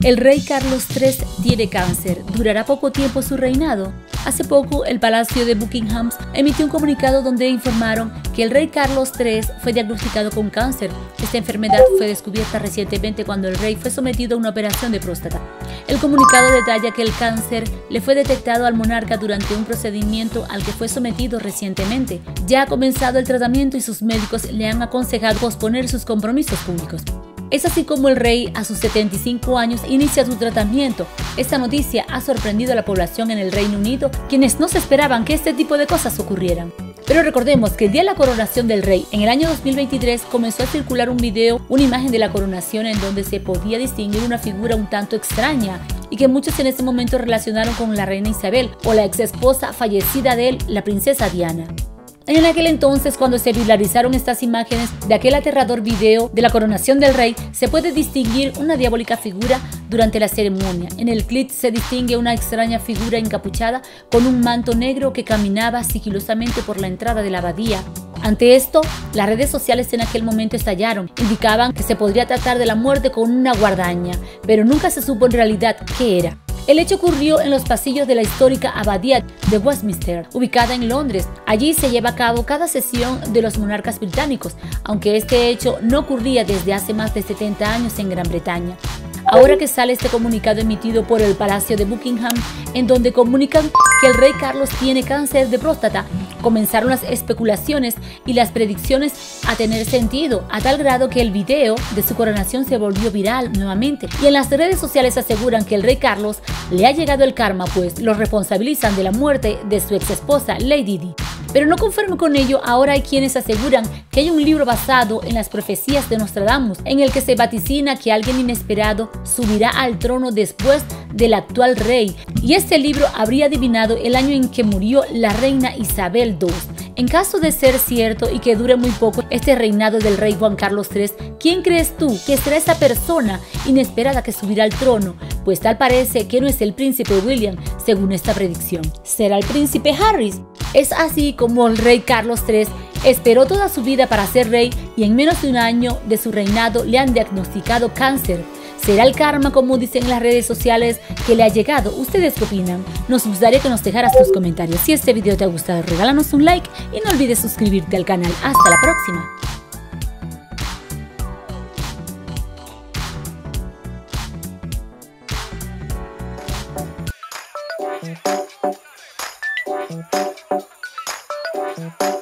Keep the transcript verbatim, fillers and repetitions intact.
El rey Carlos tercero tiene cáncer. ¿Durará poco tiempo su reinado? Hace poco, el Palacio de Buckingham emitió un comunicado donde informaron que el rey Carlos tercero fue diagnosticado con cáncer. Esta enfermedad fue descubierta recientemente cuando el rey fue sometido a una operación de próstata. El comunicado detalla que el cáncer le fue detectado al monarca durante un procedimiento al que fue sometido recientemente. Ya ha comenzado el tratamiento y sus médicos le han aconsejado posponer sus compromisos públicos. Es así como el rey, a sus setenta y cinco años, inicia su tratamiento. Esta noticia ha sorprendido a la población en el Reino Unido, quienes no se esperaban que este tipo de cosas ocurrieran. Pero recordemos que el día de la coronación del rey, en el año dos mil veintitrés, comenzó a circular un video, una imagen de la coronación en donde se podía distinguir una figura un tanto extraña y que muchos en ese momento relacionaron con la reina Isabel o la ex esposa fallecida de él, la princesa Diana. En aquel entonces, cuando se viralizaron estas imágenes de aquel aterrador video de la coronación del rey, se puede distinguir una diabólica figura durante la ceremonia. En el clip se distingue una extraña figura encapuchada con un manto negro que caminaba sigilosamente por la entrada de la abadía. Ante esto, las redes sociales en aquel momento estallaron. Indicaban que se podría tratar de la muerte con una guadaña, pero nunca se supo en realidad qué era. El hecho ocurrió en los pasillos de la histórica abadía de Westminster, ubicada en Londres. Allí se lleva a cabo cada sesión de los monarcas británicos, aunque este hecho no ocurría desde hace más de setenta años en Gran Bretaña. Ahora que sale este comunicado emitido por el Palacio de Buckingham, en donde comunican que el rey Carlos tiene cáncer de próstata, comenzaron las especulaciones y las predicciones a tener sentido, a tal grado que el video de su coronación se volvió viral nuevamente. Y en las redes sociales aseguran que el rey Carlos le ha llegado el karma, pues lo responsabilizan de la muerte de su ex esposa Lady Di. Pero no conforme con ello, ahora hay quienes aseguran que hay un libro basado en las profecías de Nostradamus, en el que se vaticina que alguien inesperado subirá al trono después del actual rey, y este libro habría adivinado el año en que murió la reina Isabel segunda. En caso de ser cierto y que dure muy poco este reinado del rey Juan Carlos tercero, ¿quién crees tú que será esa persona inesperada que subirá al trono? Pues tal parece que no es el príncipe William, según esta predicción. ¿Será el príncipe Harry? Es así como el rey Carlos tercero esperó toda su vida para ser rey y en menos de un año de su reinado le han diagnosticado cáncer. ¿Será el karma, como dicen en las redes sociales, que le ha llegado? ¿Ustedes qué opinan? Nos gustaría que nos dejaras tus comentarios. Si este video te ha gustado, regálanos un like y no olvides suscribirte al canal. Hasta la próxima.